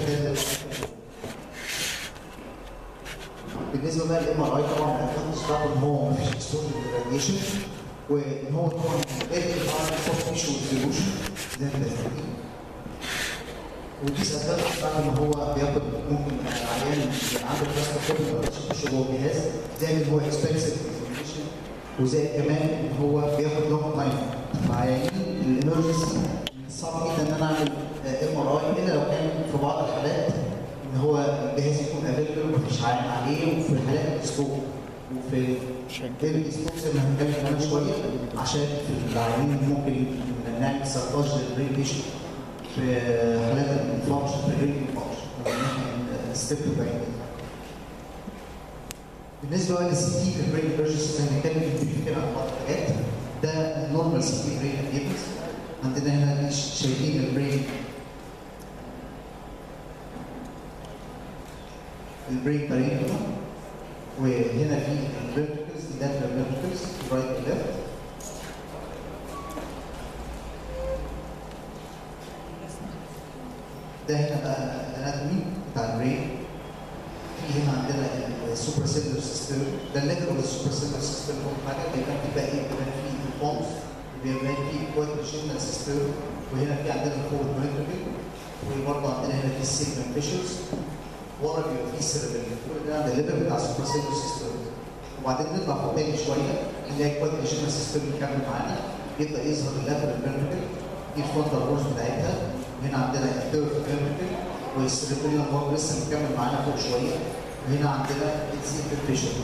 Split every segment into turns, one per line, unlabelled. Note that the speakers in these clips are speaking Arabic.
كده. بالنسبه بقى للام ار اي طبعا الادفانتج بتاعته ان هو مفيش اكسبوجر للراديشن، وان هو طبعا قادر يعمل سوفت تيشو ريزولوشن زي ما بنسميه. ودي اسباب بتاعته ان هو بياخد ممكن عيان عنده بلاستيك كوبي ما يقدرش يخش جوه الجهاز، زائد ان هو اكسبنسيف ريزولوشن، وزائد كمان ان هو بياخد لونج تايم. فعيانين الامرجنسي صعب جدا ان انا اعمل ام ار اي الا لو كان في بعض الحالات ان هو الجهاز يكون افيلبل ومفيش عين عليه، وفي الحالات السلوك وفي السلوك زي ما هنتكلم كمان شويه، عشان في العيانين ممكن نعمل سرطاج للبرين بيشن في حالات الانفاركشن في الرينج انفاركشن ستيب باين. بالنسبه بقى للسي تي في البرين ايمرجنسي هنتكلم كده عن بعض الحاجات. ده نورمال سي تي برين اكتيفيتيز. عندنا هنا شايفين البرين بارينكما، وهنا في الفيرتيكلز دي لاترال فيرتيكلز رايت وليفت. ده هنا بقى الاناتومي بتاع البرين. في هنا عندنا السوبر سيلولر سيستم، ده الليفل السوبر سيلولر سيستم هو حاجه بيبقى في بقى كمان في البونز، بيبقى في كوادريشنال سيستم، وهنا في عندنا الفورد فيرتيكل، وبرضه عندنا هنا في السيجمنت فيشلز، ورا بيبقى في السيربيلم. كل ده عند الليفل بتاع السوبر سيلولر سيستم. وبعدين نطلع فوق تاني شويه نلاقي الكوادريشنال سيستم مكمل معانا، يبدا يظهر اللاترال فيرتيكل دي الفرونتال بورز بتاعتها. هنا عندنا الثيرد فيرتيكل والسيربيلم برضه لسه مكمل معانا فوق شويه. وهنا عندنا السيجمنت فيشل.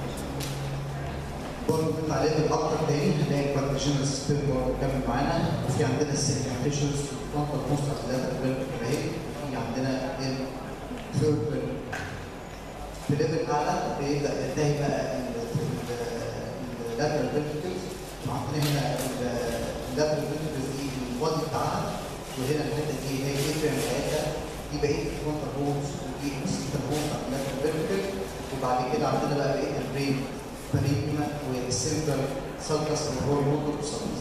برضه نطلع ليفل اكتر تاني هنلاقي الكوادريشنال سيستم برضه مكمل معانا، وفي عندنا السيجمنت فيشلز الفرونتال بورز بتاعت اللاترال فيرتيكل اهي. في عندنا الثيرد في ليفل اعلى بيبدا ينتهي بقى اللاترال فيرتيكلز. وعندنا هنا اللاترال فيرتيكلز دي البادي بتاعها، وهنا الحته دي هي الفيرم بتاعتها، دي بقيه الفرونتال بونز، ودي السيستم بونز بتاعت اللاترال فيرتيكل. وبعد كده عندنا بقى بقيه البرين بارينكما والسنترال سالكس اللي هو الموتور سالكس.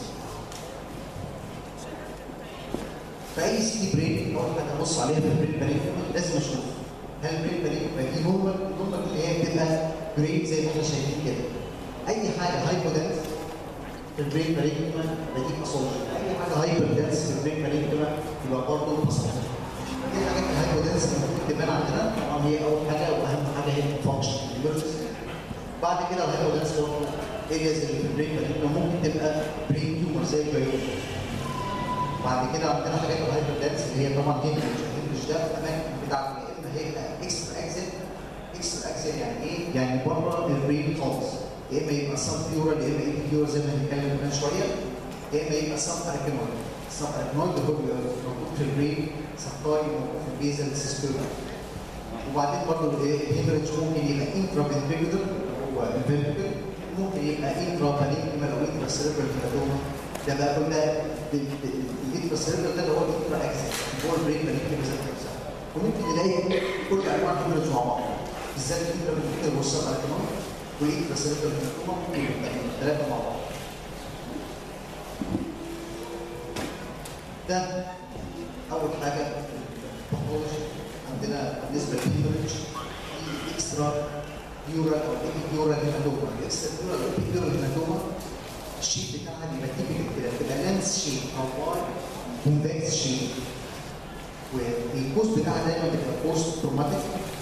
فاي سي دي برين لو احنا هنبص عليها في البرين بارينكما لازم اشوف هل البرين بارينكما دي نورمال اللي هي بتبقى برين زي ما احنا شايفين كده. اي حاجه هايبودنس في البرين بارينكما بدي باثولوجي، اي حاجه هايبر دنس في البرين بارينكما يبقى برضه باثولوجي. دي الحاجات الهايبودنس اللي المفروض تبان عندنا. طبعا هي اول حاجه واهم حاجه هي الفانكشن الايمرجنسي. بعد كده الهايبودنس برضه ارياز اللي في البرين بارينكما ممكن تبقى برين تيومر زي البيوت. بعد كده عندنا حاجات الهايبر دنس اللي هي طبعا هيمرج ده في الاماكن بتاعته، يا اما هيبقى اكسترا اكسل. اكسترا اكسل يعني ايه؟ يعني بره البرين خالص، يا اما يبقى سب بيورال يا اما اي بيورال زي ما هنتكلم كمان شويه، يا اما يبقى سب اركنويد. السب اركنويد اللي هو بيبقى موجود في البرين سبتاي موجود في البيزل سيستم. وبعدين برضه الهيمرج ممكن يبقى انترا فنتريكولر هو الفنتريكل، ممكن يبقى انترا بارينكما او انترا سيربرال هيماتوما. ده بقى كل ده الانترا سيربرال ده اللي هو الانترا اكسس هو البرين بارينكما ذات نفسها. وممكن نلاقي كل انواع الهيمرج مع بعض، بالذات الانترا فنتريكولر والسب اركنويد والانترا سيربرال هيماتوما ممكن يبقى الثلاثه مع بعض. ده اول حاجه الباثولوجي عندنا بالنسبه للهيمرج في اكسترا بيورال او ايبيديورال هيماتوما. الاكسترا بيورال او ايبيديورال هيماتوما الشيب بتاعها بيبقى تيبيكال كده، بتبقى لانس شيب او باي كونفكس شيب، والكوست بتاعها دايما بتبقى كوست تروماتيك.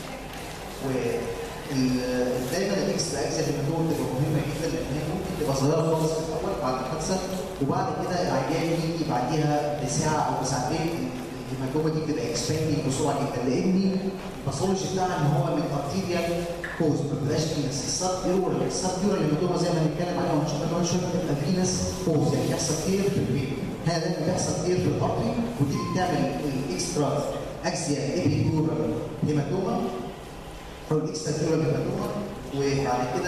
ودايما الاكسترا اكسل هيماتوما بتبقى مهمه جدا لان هي ممكن تبقى صغيره خالص في الاول بعد الحادثه، وبعد كده العيان يجي بعديها بساعه او بساعتين الهيماتوما دي بتبقى اكسباندنج بسرعه جدا، لان الباثولوجي بتاعها ان هو من ارتيريال كوز ما بتبقاش فينس. السب بيورال هيماتوما زي ما هنتكلم عليها ونشوفها كمان شويه بتبقى فينس كوز، يعني بيحصل كتير في البيت. هنا دايما بيحصل كتير في الارتري، ودي بتعمل الاكسترا اكسيا ايبيديورال هيماتوما او الاكسترا بيورال هيماتوما. وبعد كده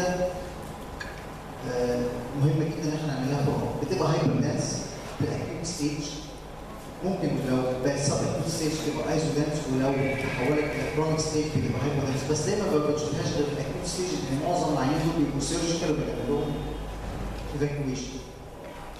مهمه جدا ان احنا نعملها فورم، بتبقى هايبر دانس في الاكيوت ستيج. ممكن لو بقت سب اكيوت ستيج تبقى ايزو دانس، ولو تحولت الى كرونيك ستيج بتبقى هايبر دانس، بس دايما ما بنشوفهاش غير في الاكيوت ستيج لان معظم العيانين دول بيبقوا سيرجيكال وبيعمل لهم ايفاكويشن.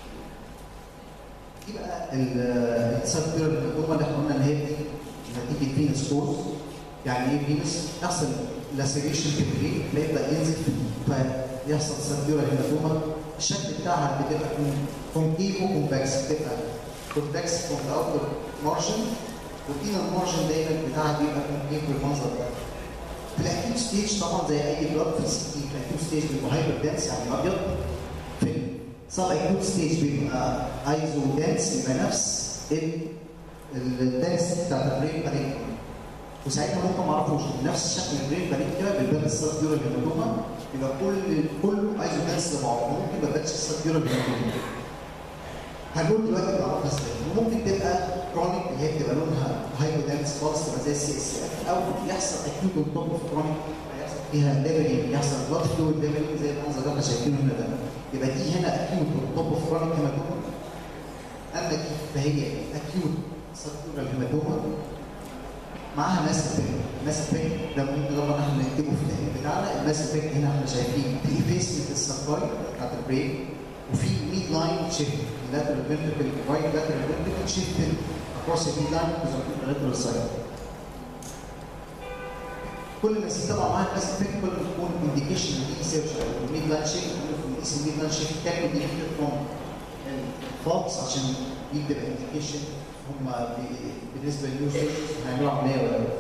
دي بقى السب بيورال هيماتوما اللي احنا قلنا ان هي دي نتيجه فينس كورس. يعني ايه فينس؟ يحصل لاسيريشن في البرين فيبدا ينزل فيحصل سبيورال هيماتوما. الشكل بتاعها بتبقى كونكيف وكونفكس، بتبقى كونفكس فروم ذا اوتر مارجن، والانر مارجن دايما بتاعها بيبقى كونكيف بالمنظر ده. في الاكيوت ستيج طبعا زي اي بلاد في السي تي، في الاكيوت ستيج بيبقى هايبر دنس يعني ابيض. في السب اكيوت ستيج بيبقى ايزو دنس، يبقى نفس الدنس بتاعت البرين بارينكيوم. وساعتها ممكن ما اعرفوش نفس شكل البرين بارينكيوم بالباب السبيورال هيماتوما يبقى كله ايزو دنس لبعضه، ممكن ما يبقاش السبيورال هيماتوما. هنقول دلوقتي بنعرفها ازاي. وممكن تبقى كرونيك اللي هي بتبقى لونها هايبودنس خالص تبقى زي السي اس اف، او يحصل اكيوت اون توب اوف كرونيك يحصل فيها ليفلنج، يحصل بلاد فلويد ليفلنج زي المنظر اللي احنا شايفينه هنا ده. يبقى دي هنا اكيوت اون توب اوف كرونيك هيماتوما. اما دي فهي اكيوت سبيورال هيماتوما معاها ماسك بيك. ده ممكن طبعا احنا نكتبه في التقرير بتاعنا. الماسك بيك هنا احنا شايفين في افيسمنت السبلاي بتاعت البرين، وفي ميد لاين شيفت lateral ventricle right lateral ventricle shifted across the midline to the lateral side. كل ما يصير طبعا معاها الماسك بيك كل ما تكون انديكيشن دي سيرجري. الميد لاين شيفت بنقيس الميد لاين شيفت كان ديليتد فروم الفوكس عشان دي بتبقى انديكيشن هم بالنسبه للنيو سيرجرز هيعملوا عمليه ولا لا.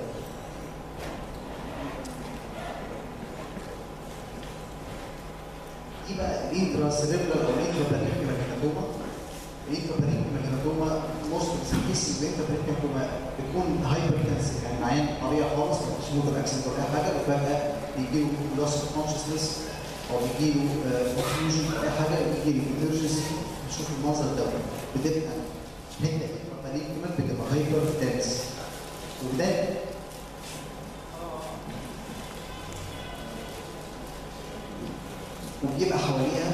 دي بقى الانترا سيريبرال او الانترا بارينكيوم هيماتوما. الانترا بارينكيوم هيماتوما موست كيسز الانترا بارينكيوم بتكون هايبر تنسيف، يعني معين طبيعي خالص ما فيش موتور اكسنت ولا اي حاجه، وفجاه بيجي له لوس اوف كونشسنس او بيجي له كونفيوجن او اي حاجه، بيجي له ايمرجنسي. نشوف المنظر ده بتبقى حته انترا بارينكيوم بتبقى هايبر تنس، وده وبيبقى حواليها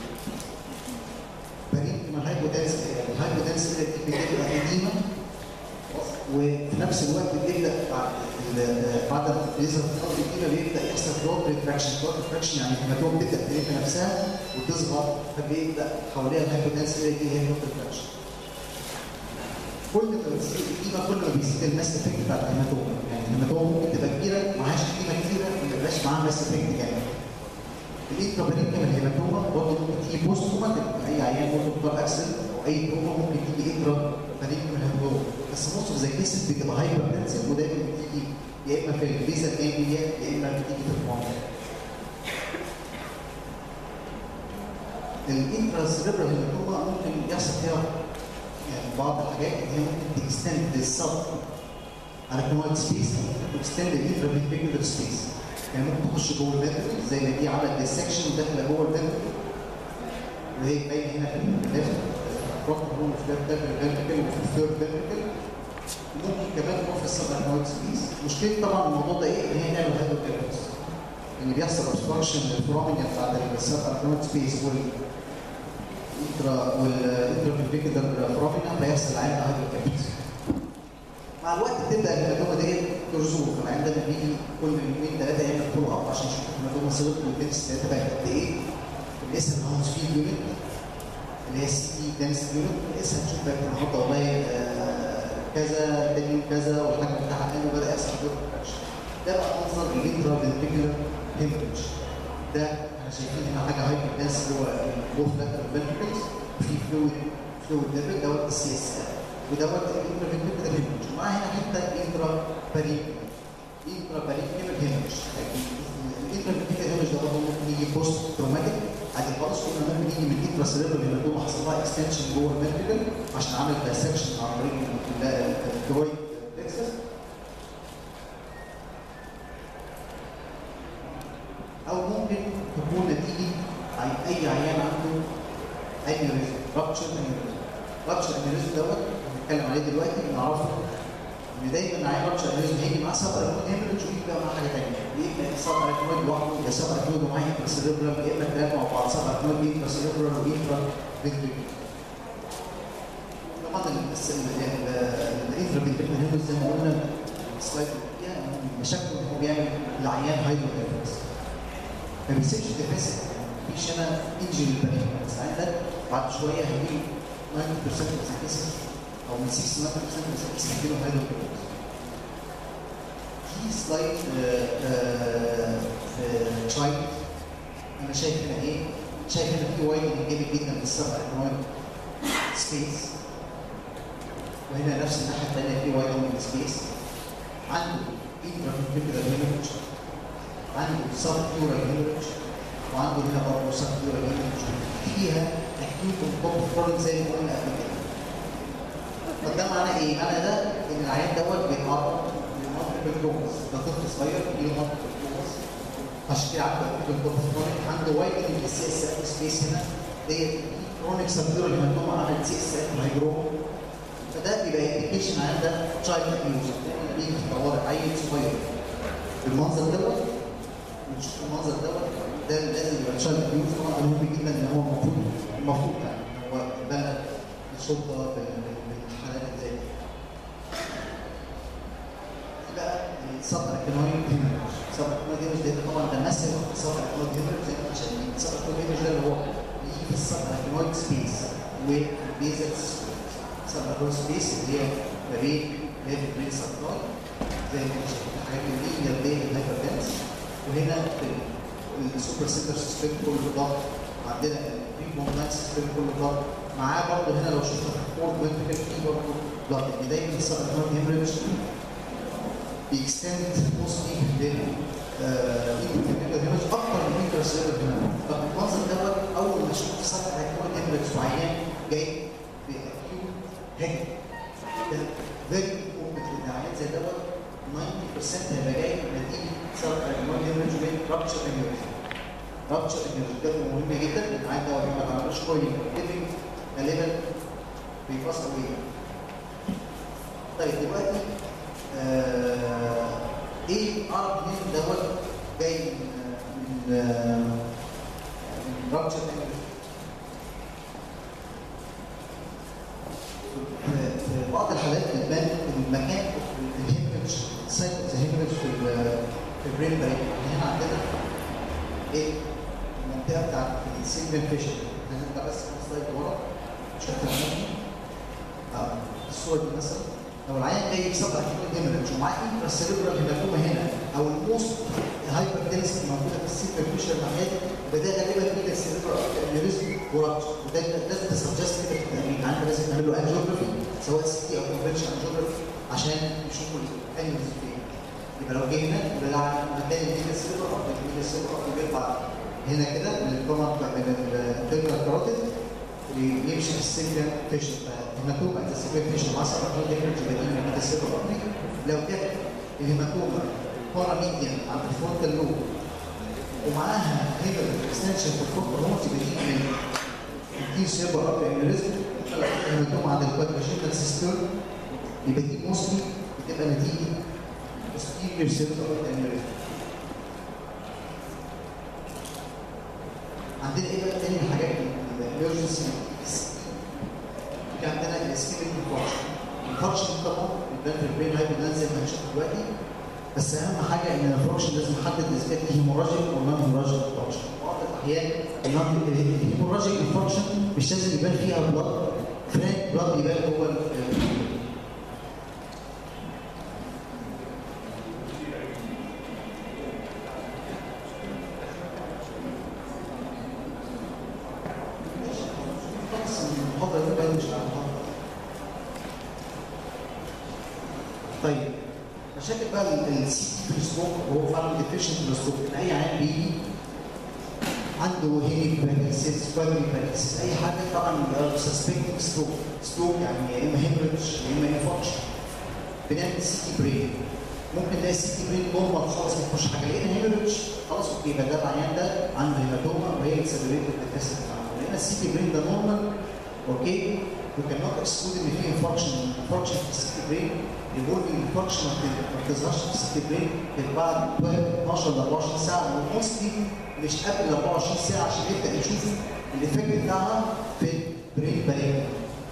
بارينكيوم هايبودنس. الهايبودنس دي بتبقى قديمه، وفي نفس الوقت بيبدا بعد ما بيظهر الخط الكبيره بيبدا يحصل كلوت ريتراكشن. كلوت ريتراكشن يعني الهيماتوم بتبدا تلف نفسها وتصغر، فبيبدا حواليها الهايبودنس دي هي كلوت ريتراكشن. كل ما بتزيد القيمه كل ما بيزيد الماس افكت بتاع الهيماتوم. يعني الهيماتوم ممكن تبقى كبيره معهاش قيمه كتيره ما يبقاش معاها ماس افكت جامد. الانترا بارينكيوم الهيماتوما برضه ممكن تيجي بوست كوماتيك، اي عيان موتور اكسل او اي تروما ممكن تيجي انترا بارينكيوم الهيماتوما، بس موست اوف ذا كيسز بتبقى هايبر تنسيف، ودايما بتيجي يا اما في البيزا جانجليا يا اما بتيجي في الفرونت. الانترا سيريبرال هيماتوما ممكن يحصل فيها يعني بعض الحاجات اللي هي ممكن تكستند للسب اركنويد سبيس، تكستند الانترا فينتريكولار سبيس. يعني ممكن تخش جوه الفنتركل زي ما دي عملت ديسكشن وداخله جوه الفنتركل، وهي باينه هنا في الليفت فروت هون في الفنتركل وفي الثيرد فنتركل، وممكن كمان تروح في السب اركنويد سبيس. مشكله طبعا الموضوع ده ايه؟ ان هي تعمل هايدروكيفالس، ان بيحصل obstruction للفورامينيا بتاعت السب اركنويد سبيس والانترا فنتركولار فورامينيا، فيحصل عين هايدروكيفالس. مع الوقت بتبدا الهيماتوما ديت ترزوق، فالعين ده بيجي كل يومين ثلاثه يعمل فولو اب عشان يشوف الهيماتوما صغرت والدنس بتاعتها بقت قد ايه. بنقيسها الهاوس فيد يونت اللي هي سي تي دنس يونت، بنقيسها نشوف بقت النهارده والله كذا تاني يوم كذا والحجم بتاعها قل وبدا يحصل ريتراكشن. ده بقى منظر الانترا فنتريكولار هيموريدج. ده احنا شايفين هنا حاجه هايبر دنس جوه البوث لاترال فنتريكلز، وفي فلويد ليفل دوت السي اس اف، ودوت الانترا فنتريكولار هيموريدج. ومعاها هنا حته انترا بارينكيوم هيموريدج. الانترا فنتريكولار هيموريدج ده برضه ممكن يجي بوست تروماتيك عادي خالص، كنا ممكن يجي من انترا سيريبرال هيماتوما حصل لها اكستنشن جوه الفنتريكل عشان عمل دايسكشن عن طريق الكرويد بلكسس، او ممكن تكون نتيجه اي عيان عنده انيوريزم، رابتشر انيوريزم. رابتشر انيوريزم دوت هنتكلم عليه دلوقتي. بنعرفه ان دايما عيان رابتشر انيوريزم هيجي معاه سب اركنويد هيموريدج ويجي بقى معاه حاجه ثانيه، يا اما سب اركنويد لوحده يا سب اركنويد ومعاه انترا سيريبرال، يا اما الثلاثه مع بعض سب اركنويد انترا سيريبرال وانترا فنتريكولار. طبعا الانترا فنتريكولار هيموريدج زي ما قلنا السلايد اللي فيها مشاكل ان هو بيعمل العيان هايدروكيفالس، ما بيسيبش الديفيسيت، مفيش هنا انجري للبنين، بس العيان ده بعد شويه هيجي 90% من الكيسز او من 60 ل 90% من الكيسز هيجيله هايدروكيفالس. سلايد في تشايلد. انا شايف هنا ايه؟ شايف هنا في وايدنج جامد جدا في السب اكنويد سبيس، وهنا نفس الناحيه الثانيه في وايدنج سبيس. عنده انترافيكولار هيموريدج، عنده سب كيورال هيموريدج، وعنده هنا برضه سب كيورال هيموريدج فيها اكيوت كومبوفورين زي ما قلنا قبل كده. طب ده معناه ايه؟ معناه ده ان العيان دوت بيتعرض للمالتيبل كومز، ده طفل صغير له مالتيبل كومز، عشان كده عنده اكيوت كومبوفورين، عنده وايدنج السي اس اف سبيس هنا، ديت كرونيك سبكيورال هيماتوما عملت سي اس اف هيجروم. فده بيبقى انديكيشن عن ده تشايلد ابيوز، بيجي في طوارئ عيل صغير بالمنظر دوت، ونشوف المنظر دوت، ده لازم يبقى تشايلد ابيوز. طبعا مهم جدا ان هو المفروض يعني هو يبلغ الشرطه بالحالات اللي زي دي. بقى السب اكنويد هيموريدج، السب اكنويد هيموريدج ده طبعا ده مثل السب اكنويد هيموريدج زي ما احنا شايفين. السب اكنويد هيموريدج ده اللي هو بيجي في السب اكنويد سبيس والبيزل سب اكنويد سبيس اللي هي ما بين ليفل برين سبلاي زي ما احنا شايفين الحاجات اللي هي الليل الهايبرتنس، وهنا السوبر سنتر سيستم كله ضغط، عندنا البريمونتاكس سيستم كله ضغط، معاه برضه هنا لو شفنا في الفورد فينتريكل في برضه ضغط. يعني دايما السب اكنويد هيموريدج بيكستند موستلي للانترفيرنال هيموريدج اكتر من الانترسيلولار هيموريدج. طب المنظر دوت اول ما اشوف سب اكنويد هيموريدج وعيان جاي باكيوت هيد، ده فيري امبورتنت ان عيان زي دوت 90% هيبقى جاي نتيجه سب اكنويد هيموريدج من رابتشر هيموريدج. رابتشر هيموريدج ده مهم جدا لان العيان دوت ما تعملوش كويلنج ليفنج غالبا بيفصل بيه. طيب دلوقتي ايه اعرف منين دوت جاي من رابتشر هيموريدج؟ في بعض الحالات بتبان المكان الهيموريدج سايت الهيموريدج في البرين بارير. هنا عندنا ايه؟ المنطقه بتاعت السيجمنت فيشن. هنرجع بس سلايد ورا شوف الصوره دي مثلا. لو العيان جاي بسب اكيوت هيموريدج ومعاه انتراسيلولار هيماتوما هنا او الموست هايبر دنسيتي موجوده في السيجمنت فيشن الناحيه ده غالبا انتراسيلولار انيوريزم ورابتشر، وده لازم تسجست كده في التمرين. عندنا لازم نعمل له انجيوجرافي سواء سي تي او كونفنشن انجيوجرافي عشان يشوفوا الانيوريزم فين. يبقى لو جه هنا يبقى ده مكان الانتراسيلولار او الانتراسيلولار بيطلع هنا كده من الكومنت من الانترنال كاروتيد ويمشي في السيجمنت فيشن. الهيماتوما از سيجمنت فيشن مع سبب هيموريدج بديل من الانتراسيلولار. لو جت الهيماتوما بارا ميديان عند الفرونتال لوب ومعاها هيموريدج اكستنشن في الفرونتال لوب بديل من التي سيربر اب انيوريزم، الهيماتوما عند الكوادريجيتال سيستم يبقى دي موستلي بتبقى نتيجه posterior سيربر انيوريزم. عندنا ايه بقى تاني من الحاجات الامرجنسي؟ في عندنا الاسكيميك انفاركشن. الانفاركشن طبعا بيبان في البرين هايبرتنس زي ما هنشوف دلوقتي، بس اهم حاجه ان الانفاركشن لازم نحدد اذا كانت هيموراجيك او نون هيموراجيك انفاركشن. بعض الاحيان الهيموراجيك انفاركشن مش لازم يبان فيها بلاد، فرانك بلاد يبان جوه طيب مشاكل بقى السي تي في الستروك وهو فعلا ديفيشنت في الستروك. ان اي عيان بيجي عنده هيميك باراليسيس، كوادري باراليسيس، اي حاجه طبعا سسبكت ستروك. ستروك يعني يا اما هيموريدج يا اما انفاركشن. بنعمل سي تي برين، ممكن نلاقي السي تي برين نورمال خالص ما فيهوش حاجه، لقينا هيموريدج خلاص اوكي يبقى ده العيان ده عنده هيماتوما وهي اكسلريتد ديفيسيت بتاعته. لقينا السي تي برين ده نورمال اوكي، وكان نوت اكسكلود ان في انفاركشن في السي تي برين. يقول ان الفانكشن ما بتظهرش في السي تي برين غير بعد 12 ل 24 ساعه، وموستلي مش قبل 24 ساعه عشان يبدا يشوف الايفكت بتاعها في البرين بارير.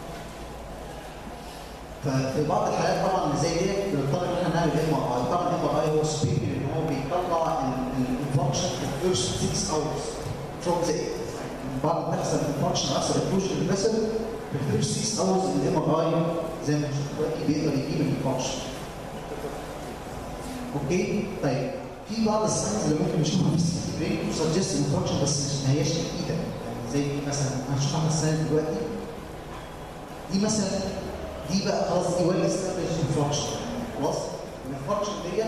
ففي بعض الحالات طبعا زي دي بنضطر ان احنا نعمل ام ار اي. طبعا الام ار اي هو سبيكي لان هو بيطلع الفانكشن في الفيرست 6 اورز فروم ذا بعد ما تحصل الفانكشن اكثر انكلوجن الفيسل في الفيرست 6 اورز الام ار اي زي ما هنشوف دلوقتي بيقدر يجيب الفانكشن. اوكي؟ طيب في بعض الساينز اللي ممكن نشوفها في السي تي برين سجست انفكشن بس ما هياش اكيده، يعني زي مثلا هنشوف احنا الساينز دلوقتي. دي مثلا دي بقى خلاص دي ويل استابلش انفكشن، خلاص؟ الانفكشن ديت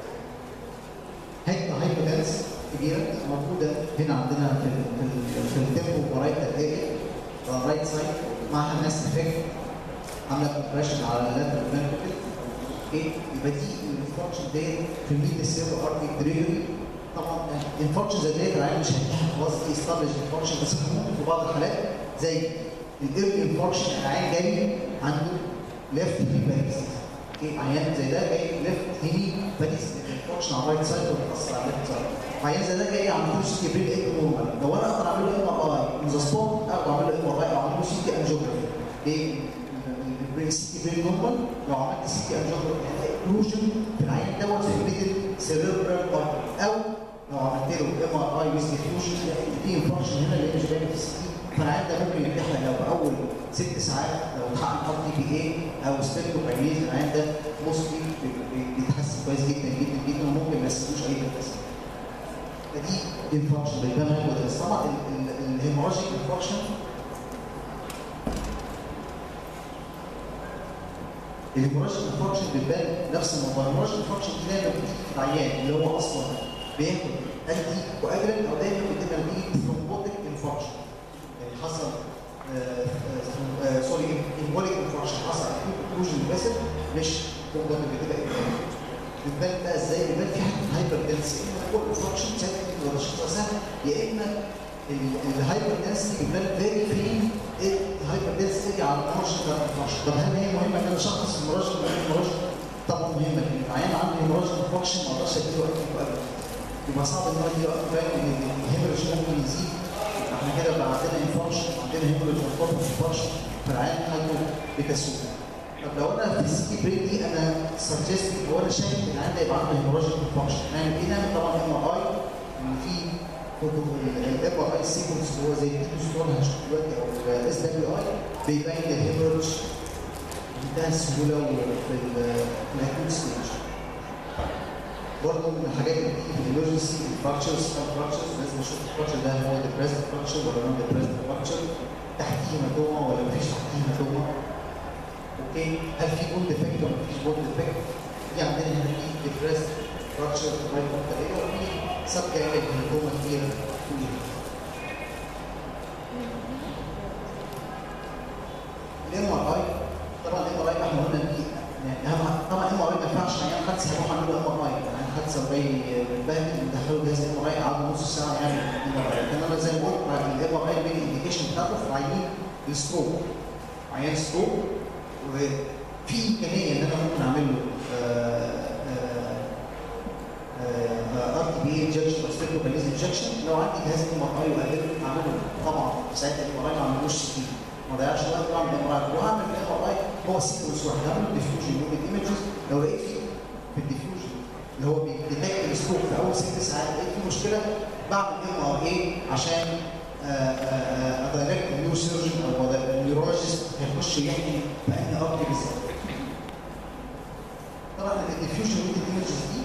حته هايبودنس كبيره موجوده هنا عندنا في التمبو ورايت اريا رايت سايد معها ماس افكت عامله كومبريشن على اللاترال فنتركل. اوكي؟ يبقى دي الانفكشن ديت في الميد السيرو ارتي دريجري. طبعا الانفكشن زي ديت العيان مش هينتهي خلاص دي استابلش انفكشن، بس ممكن في بعض الحالات زي الايرلي انفكشن العيان جاي عنده ليفت هيمي باريسيس. اوكي؟ عيان زي ده جاي ليفت هيمي باريسيس انفكشن على الرايت سايد وبيأثر على الليفت سايد. عيان زي ده جاي عنده سي تي برين ايه نورمال، لو انا اقدر اعمل له ام ار اي ان ذا سبوت اقدر اعمل له ام ار اي او اعمل له سي تي انجيوجرافي. ايه؟ السي تي برين نورمال، لو عملت سي تي انجيوجرافي هلاقي اوكلوجن في العيان دوت في الميدل سيريبرال ارتري، او لو عملت له ام ار اي ويز ديفيوجن هلاقي في انفكشن هنا اللي مش باين في السي تي. فالعيان ده ممكن يتحقق لو في اول 6 ساعات لو اتحقق ار تي بي اي او سبيكتروكاينيز العيان ده موستلي بيتحسن كويس جدا جدا جدا وممكن ما يستخدموش اي تدخين. فدي انفكشن بيبان هايبودنس. طبعا الهيموراجيك انفكشن الهيموراجيك انفكشن بتبان نفس الموضوع. الهيموراجيك انفكشن دي دايما بتيجي في العيان اللي هو اصلا بياخد انتي كواجلنت او دايما بتبقى بتيجي ثرومبوتيك انفكشن، يعني حصل سوري امبوليك انفكشن، حصل اوكلوجن فيسل مش ثرومبوتيك بتبقى بتبان بقى ازاي؟ بتبان في حته هايبر دنسي هو الانفكشن سهل ولا شخص سهل، يا اما الهايبر دنسي بتبان فيري فري الهايبر دنسي تيجي على المرشد بتاع الانفكشن. طب هل هي مهمه ان انا اشخص المرشد من المرشد؟ طبعا مهمه لان العيان عنده هيموراجيك انفكشن ما اقدرش اديله انتي كواجلنت، يبقى صعب ان هو يديله انتي كواجلنت لان الهيموريج ممكن يزيد. احنا كده بقى عندنا انفكشن عندنا هيموريج انفكشن فالعيان حالته بتسوء. طب لو انا في السي تي برين دي انا سجست هو انا شايف ان العيان ده يبقى عنده هيموراجيك انفكشن، نعمل ايه؟ نعمل طبعا ام ار اي ان في الام ار اي سيكونس اللي هو زي التيتوستون هنشوف دلوقتي او الاس دبليو اي بيبين الهيموريج بمنتهى السهوله في الاكيوت ستيج. برضه من الحاجات اللي بتيجي في الامرجنسي الفراكشرز لازم اشوف الفراكشر ده هو ديبريسد فراكشر ولا نون ديبريسد فراكشر، تحتيه هيماتوما ولا مفيش تحتيه هيماتوما. اوكي؟ هل في بون ديفكت ولا مفيش بون ديفكت؟ في عندنا هنا في ديبريسد فراكشر في الرايت منطقيه وفي سب جانب هيماتوما كبيره فوقيها. الام ار اي طبعا الام ار اي احنا قلنا دي يعني اهم طبعا الام ار اي ما ينفعش عيان حادثه هروح اعمل له ام ار اي، يعني حادثه وجاي متبهدل ندخله جهاز ام ار اي قعدوا نص ساعه يعمل ام ار اي، لكن انا زي ما قلت الام ار اي بين الانديكيشن بتاعته في عيان الستروك، عيان ستروك وفي امكانيه ان انا ممكن اعمل له ار تي بي اي انجكشن او ستيبلوكاينيز انجكشن. لو عندي جهاز ام ار اي وقادر اعمله طبعا ساعتها الام ار اي ما اعملوش سي تي، ما ضيعش وقت واعمل ام ار اي واعمل الام ار اي هو سيكونس واحد، هعمل ديفيوجن يوميد ايمجز. لو لقيت فيه في الديفيوجن اللي هو بيديتكت الستروك في اول 6 ساعات لقيت فيه مشكله بعمل ام ار اي عشان ادايركت نيو سيرجن او النيورولوجيست هيخش يحكي في انهي ارتري بالظبط. طبعا الديفيوجن يوميد ايمجز دي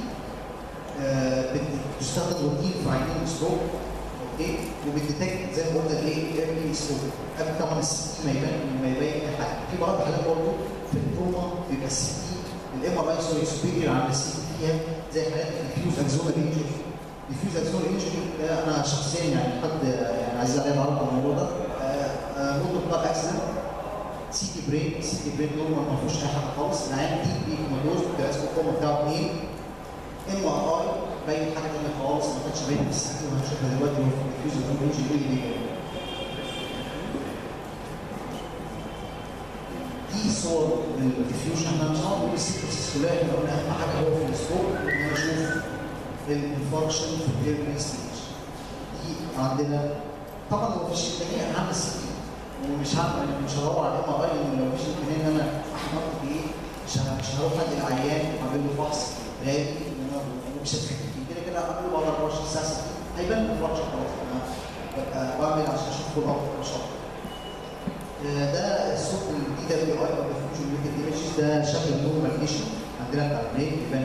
بتستخدم روتين في عينين الستروك، اوكي؟ وبتديتكت زي ما قلنا الايه؟ ايرلي ستروك قبل طبعا السي تي ما يبين اي حاجه. في بعض الحالات برضه في التروما بيبقى السي تي الام ار اي سوبيريور عن السي تي فيها زي حالات الديفيوز اكزونال انجري. الديفيوز اكزونال انجري انا شخصيا يعني حد يعني عزيز عليا اتعرف على الموضوع ده موتور كار اكسيدنت سي تي برين نورمال ما فيهوش اي حاجه خالص، العيان دي بيكومادوز بيبقى اسمه الكوما بتاعه 2 ام ار اي باين حاجه ثانيه خالص ما كانتش باينه في السي تي وهنشوفها دلوقتي هو في الديفيوز اكزونال انجري ايه اللي دي صور الديفيوجن. احنا مش هنقعد نقول السيكونس السلالي، احنا قلنا اهم حاجه هو في السكوب ان انا اشوف الانفكشن في الايرلي ستيج. دي عندنا طبعا لو مفيش امكانيه انا هعمل سي تي ومش هعمل مش هدور على الام ار اي لان لو مفيش امكانيه ان انا احمر بايه مش هروح ادي العيان واعمل له فحص غالي ومش هتفيد كده كده اعمل له بعد 24 ساعه سي تي هيبان الانفكشن خلاص انا ببقى بعمل عشان اشوف كل مش اكتر. ده الصوت الدي دبليو اي او ديفيوجن يوميد ايمجز ده شكل النورمال ليشن عندنا بتاع البرين